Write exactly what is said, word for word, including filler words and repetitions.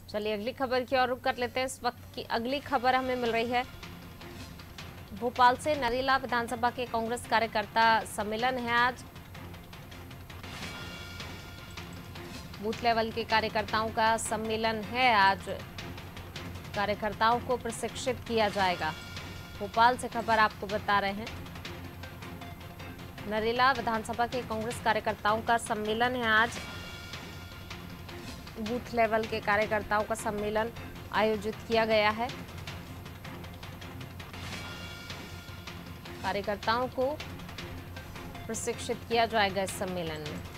चलिए अगली खबर की ओर रुख कर लेते हैं। इस वक्त की अगली खबर हमें मिल रही है भोपाल से। नरेला विधानसभा के कांग्रेस कार्यकर्ता सम्मेलन है आज। बूथ लेवल के कार्यकर्ताओं का सम्मेलन है आज। कार्यकर्ताओं को प्रशिक्षित किया जाएगा। भोपाल से खबर आपको बता रहे हैं। नरेला विधानसभा के कांग्रेस कार्यकर्ताओं का सम्मेलन है आज। बूथ लेवल के कार्यकर्ताओं का सम्मेलन आयोजित किया गया है। कार्यकर्ताओं को प्रशिक्षित किया जाएगा इस सम्मेलन में।